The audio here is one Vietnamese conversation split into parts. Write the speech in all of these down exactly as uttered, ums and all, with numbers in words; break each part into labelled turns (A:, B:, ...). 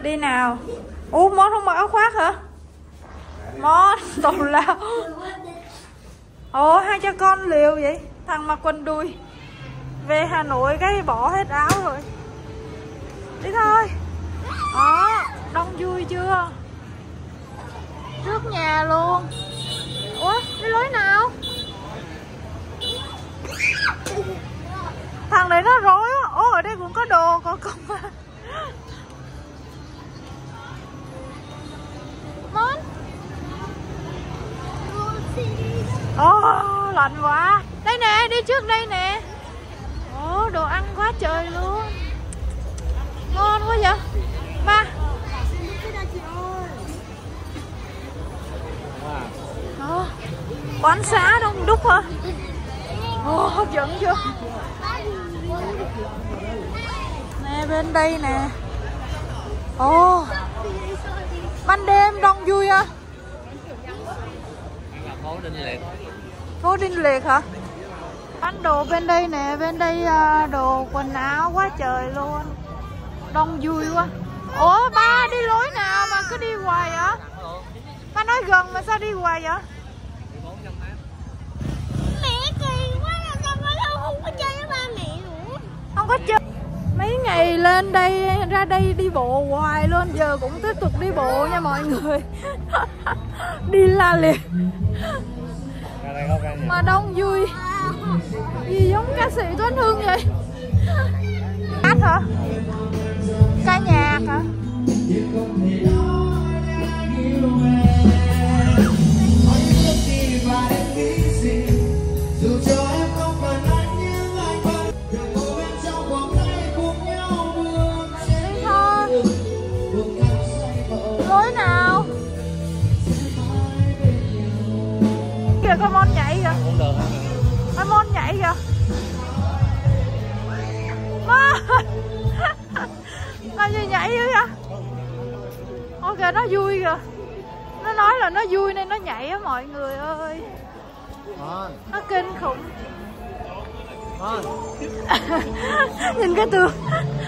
A: Đi nào. Ủa Mon không mặc áo khoác hả? Mon tù lao. Ủa hai cha con liều vậy. Thằng mặc quần đùi về Hà Nội cái bỏ hết áo rồi. Đi thôi. Đó, đông vui chưa? Trước nhà luôn. Ủa đi lối nào? Thằng này nó rối á. Ủa ở đây cũng có đồ có công. Mon. Ồ lạnh quá. Đây nè, đi trước đây nè. Ồ đồ ăn quá trời luôn. Ngon quá vậy ba. Ồ, quán xá đông đúc hả? Ồ hấp dẫn chưa? Nè bên đây nè. Ồ ban đêm đông vui à?
B: Phố Đinh Liệt.
A: Phố Đinh Liệt hả? Bán đồ bên đây nè, bên đây đồ quần áo quá trời luôn. Đông vui quá. Ủa ba đi lối nào mà cứ đi hoài vậy? Ba nói gần mà sao đi hoài vậy?
C: Mẹ kỳ quá, sao con lâu không có chơi với ba mẹ nữa.
A: Không có chơi. Mấy ngày lên đây, ra đây đi bộ hoài luôn. Giờ cũng tiếp tục đi bộ nha mọi người. Đi la liệt. Mà đông vui. Gì giống ca sĩ Tuấn Hương vậy? Hát hả? Ca nhạc hả? Lối nào? Kìa con Mon nhảy kìa. Con Mon nhảy kìa. Làm gì nhảy dữ vậy? Ok nó vui kìa. Nó nói là nó vui nên nó nhảy á mọi người ơi. Nó kinh khủng. Nhìn cái tường.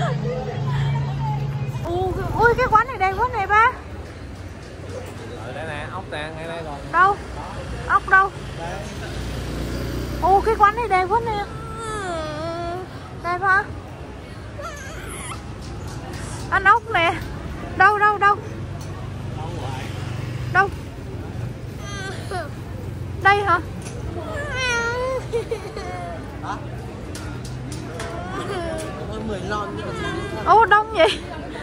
A: Ui cái quán này đẹp quá này ba.
B: Ở đây nè, ốc nè, ngay đây rồi.
A: Đâu? Ốc đâu? Ồ cái quán này đẹp quá nè. Đẹp hả? Ăn ốc nè. Đâu đâu đâu? Đâu? Đây hả? Ồ đông vậy.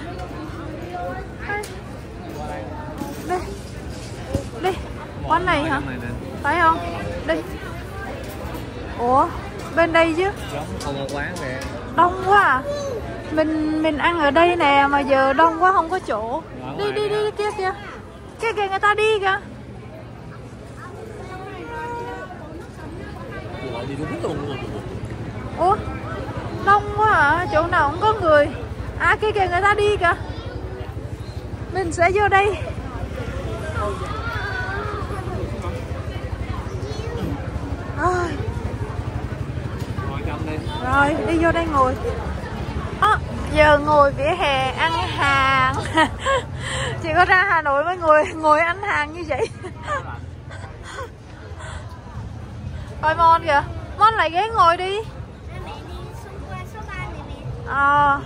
A: Đây. Đi. Quán này hả? Phải không? Đi. Ủa, bên đây chứ.
B: Không có quán kìa.
A: Đông quá à. Mình mình ăn ở đây nè mà giờ đông quá không có chỗ. Đi đi đi, đi kia kìa. Kia kìa người ta đi kìa. Ủa, đông quá à, chỗ nào cũng có người. À kia kìa người ta đi kìa. Mình sẽ vô đây. Rồi. Rồi đi vô đây ngồi. À, giờ ngồi vỉa hè ăn hàng. Chỉ có ra Hà Nội mới ngồi ngồi ăn hàng như vậy. Coi Mon kìa. Mon lại ghế ngồi đi. Ờ.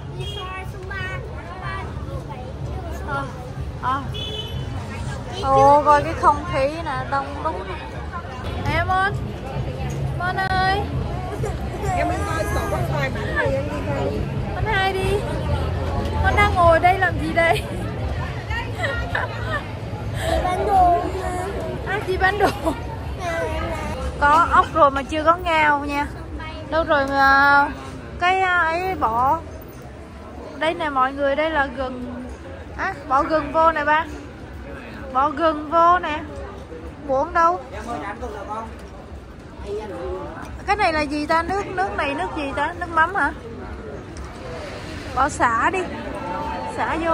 A: À. À. Ồ coi cái không khí nè đông đúc. Nè Mon. Mon ơi.
D: Em mới coi sổ con xoài bán này em đi coi.
A: Con hai đi. Con đang ngồi đây làm gì đây?
C: Chị bán đồ.
A: À chị bán đồ. Có ốc rồi mà chưa có ngao nha. Đâu rồi mà cái ấy bỏ. Đây nè mọi người, đây là gừng. À, bỏ gừng vô nè ba. Bỏ gừng vô nè. Muỗng đâu? Cái này là gì ta? Nước nước này nước gì ta? Nước mắm hả? Bỏ xả đi. Xả vô.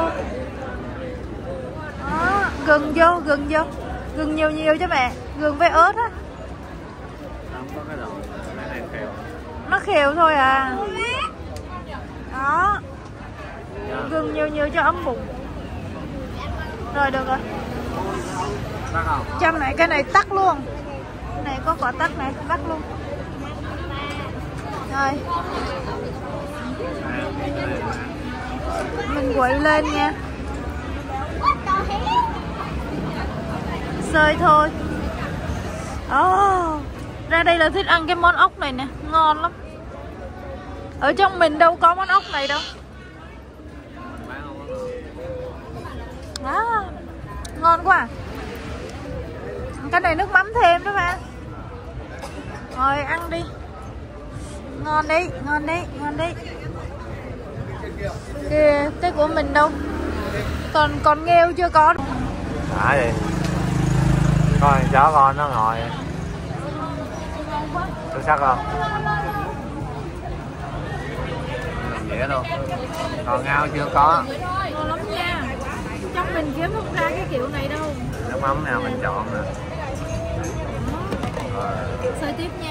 A: Đó, gừng vô, gừng vô. Gừng nhiều nhiều cho mẹ. Gừng với ớt á. Nó khều thôi à. Đó. Gừng nhiều nhiều cho ấm bụng. Rồi được rồi.
B: Tắt không?
A: Trong này cái này tắt luôn. Cái này có quả tắt này, tắt luôn. Rồi. Mình quậy lên nha. Xơi thôi. Oh, ra đây là thích ăn cái món ốc này nè, ngon lắm. Ở trong mình đâu có món ốc này đâu. À, ngon quá à. Cái này nước mắm thêm đó mà. Rồi ăn đi. Ngon đi, ngon đi, ngon đi. Kìa, cái của mình đâu. Còn còn nghêu chưa có.
B: Đã gì? Coi chó con nó ngồi. Tôi sắc không? Dễ luôn. Còn ngao chưa có.
A: Ngon lắm nha. Trong mình kiếm không ra cái kiểu này đâu.
B: Nước mắm nào mình chọn nè.
A: Xơi tiếp nha.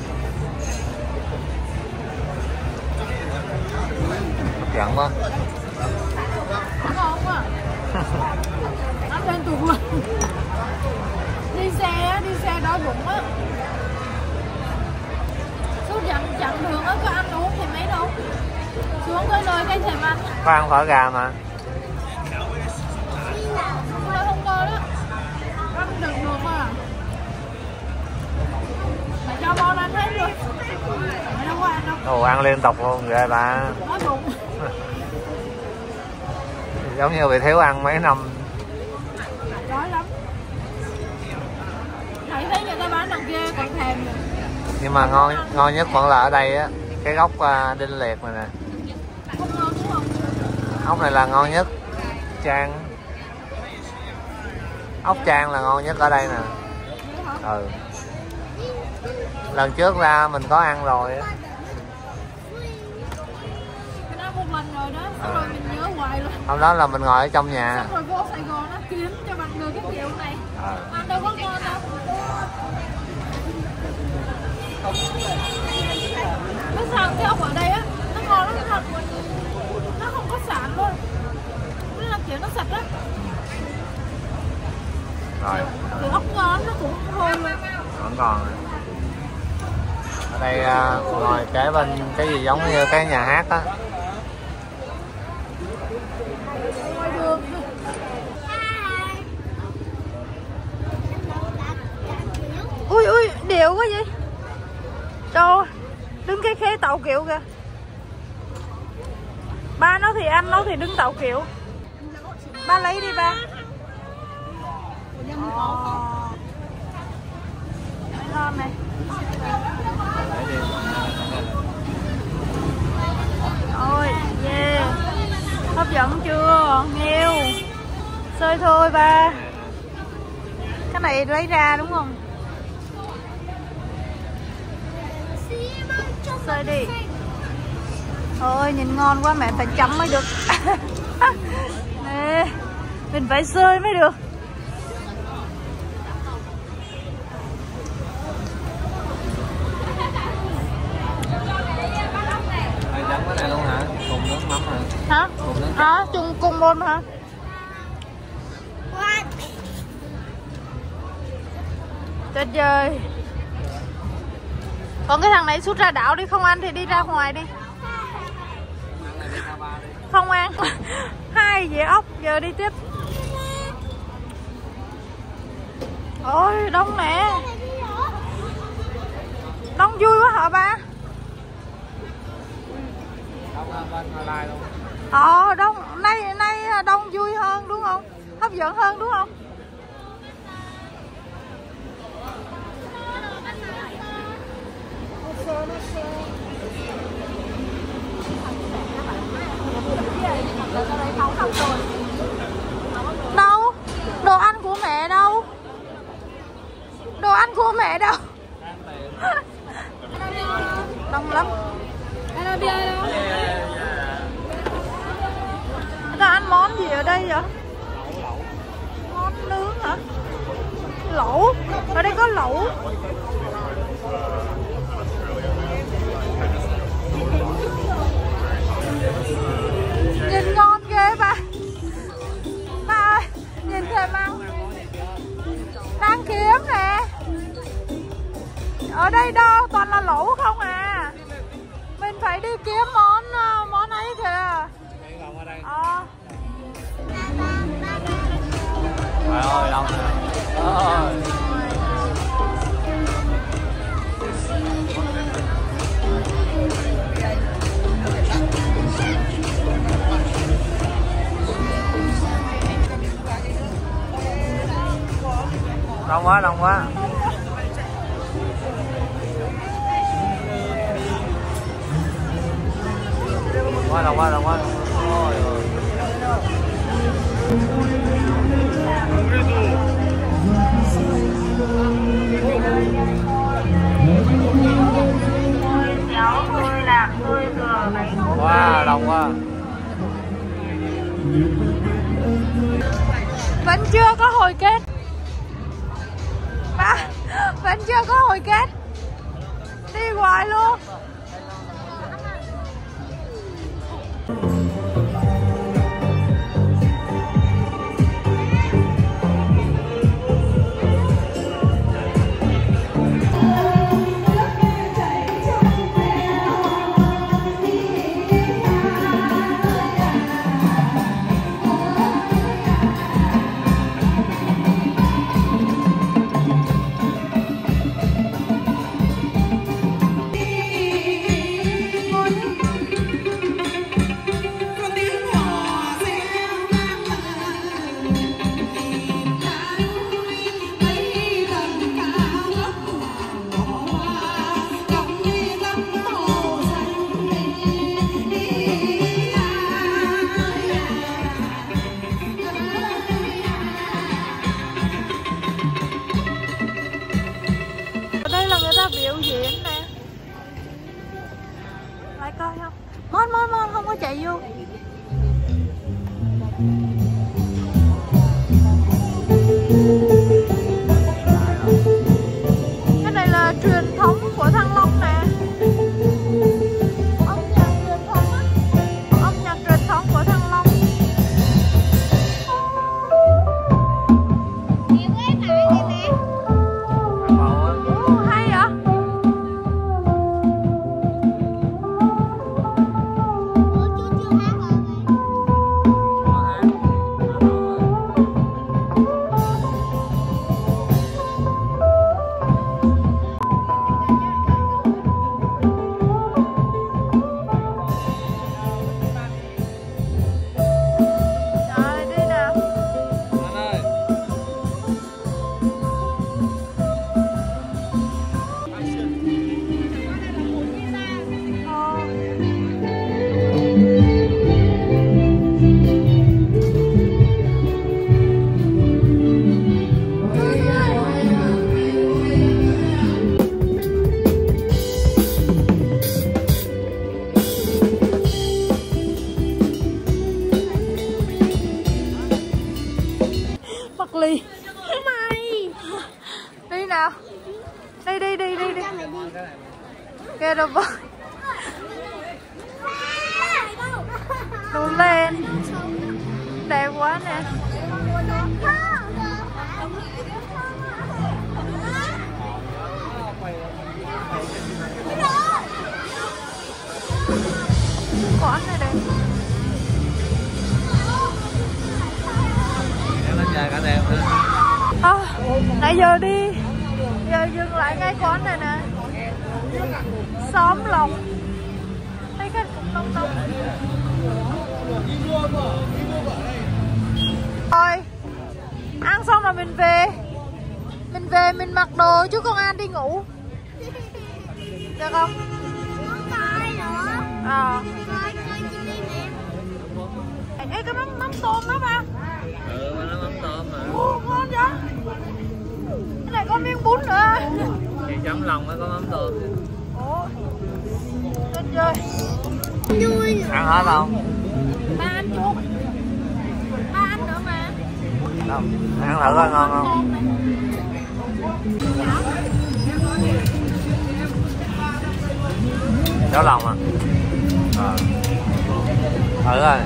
B: Hấp dẫn quá.
A: Ngon quá. Ăn lên tuột luôn. Đi xe, đi xe đói bụng á. Suốt dặn chặng đường á, có ăn uống thì mấy đâu. Xuống tới nơi cái thèm ăn.
B: Có ăn phở gà mà.
A: Tôi không có đó. Ăn được được à. Mày cho món ăn hết luôn. Mày đâu có ăn đâu.
B: Ồ, ăn liên tục luôn ghê bà.
A: Đói bụng.
B: Giống như bị thiếu ăn mấy năm.
A: Đói lắm. Thấy thấy người ta bán đằng kia còn thèm nữa.
B: Nhưng mà ngon ngon nhất vẫn là ở đây á, cái gốc uh, đinh liệt này nè.
A: Không ngon đúng không?
B: Ốc này là ngon nhất. Trang. Ốc Trang là ngon nhất ở đây nè. Ừ. Lần trước ra mình có ăn rồi á.
A: Cái đó một lần rồi đó, xong rồi mình nhớ hoài luôn.
B: Hôm đó là mình ngồi ở trong nhà.
A: Xong rồi vô Sài Gòn nó kiếm cho bằng người cái kiểu này.
B: À.
A: Ăn đâu có ngon đâu. Cái sao cái ốc ở đây á, nó ngon lắm thật. Nó không có sạn luôn. Nó là kiểu nó sạch á.
B: Rồi.
A: Kiểu ốc ngon nó cũng hôi luôn.
B: Vẫn còn. Ở đây uh, ngồi kế bên cái gì giống như cái nhà hát á.
A: Ngoài đường. Ui ui, điệu quá vậy. Trời, đứng cái khế tàu kiệu kìa. Ba nó thì ăn, nó thì đứng tàu kiệu. Ba lấy đi ba. Oh. Ngon này. Ôi, yeah. Hấp dẫn chưa? Nghêu. Xơi thôi ba. Cái này lấy ra đúng không? Xơi đi. Thôi nhìn ngon quá mẹ phải chấm mới được. Nè, mình phải xơi mới được.
B: Chấm cái này luôn hả? Cùng nước mắm hả?
A: Hả? Hả? Chung cùng luôn hả? Tuyệt vời. Còn cái thằng này sút ra đảo đi, không ăn thì đi ra ngoài đi. Không ăn. Hai dĩa ốc, giờ đi tiếp. Ôi đông nè. Đông vui quá hả ba? Ờ đông, nay nay đông vui hơn đúng không? Hấp dẫn hơn đúng không? Đâu? Đồ ăn của mẹ đâu? Đồ ăn của mẹ đâu? Đông lắm. Người ta ăn món gì ở đây vậy? Món nướng hả? Lẩu. Ở đây có lẩu. Nhìn ngon ghê ba. Ba ơi, nhìn Ở đây đâu, toàn là lẩu không à. Mình phải đi kiếm món món ấy kìa. Ờ.
B: Trời ơi, đông nè. Ôi. Đông quá, đông quá. Quá, đông quá, đông quá. Ôi ôi. Wow, đông quá.
A: Vẫn chưa có hồi kết. À, vẫn chưa có hồi kết. Đi hoài luôn. Biểu diễn nè, lại coi không? Mon mon mon không có chạy vô. Cái này là truyền thống của Thăng Long nè. Âm nhạc truyền thống á, âm nhạc truyền thống của Thăng Long.
C: Nhiều cái mà vậy nè.
A: Ly mày đi nào, đi đi đi đi đi kêu đâu vợ đu lên đẹp quá nè. Quán này đẹp.
B: Cả đẹp nữa.
A: À, nãy giờ đi, giờ dừng lại ngay quán này nè. Xóm Lộc. Thấy cái cục đông đông. Rồi, ăn xong rồi mình về. Mình về mình mặc đồ chú Công An đi ngủ. Được không?
C: Không coi nữa.
A: À.
C: Coi coi chị đi nè.
A: Ê, cái mắm mắm tôm đó ba.
B: Ừ, nó mắm tôm mà.
A: Ồ, ngon vậy. Cái này có miếng bún nữa.
B: Thì chấm lòng mới có mắm tôm.
A: Ủa, lên chơi.
C: Vui nữa.
B: Ăn hết không?
A: Ba ăn chút. Ba ăn nữa mà.
B: Đâu, ăn thử coi ngon không? Cháo lòng à? Ờ. Thử coi.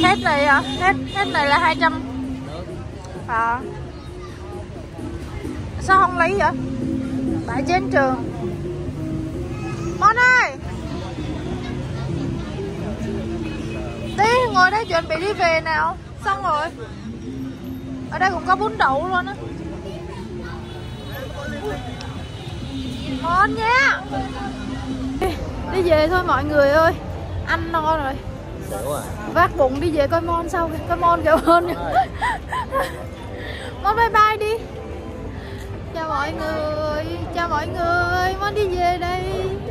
A: Hết này hả? Hết, hết này là hai trăm. À. Sao không lấy vậy? Bãi trên trường. Mon ơi. Đi, ngồi đây chuẩn bị đi về nào. Xong rồi. Ở đây cũng có bún đậu luôn á. Ngon nha. Đi, đi về thôi mọi người ơi. Ăn no rồi. Vác bụng đi về coi Mon sau kìa. Coi Mon kìa Mon. Mon bye bye đi. Chào mọi người. Chào mọi người. Mon đi về đây.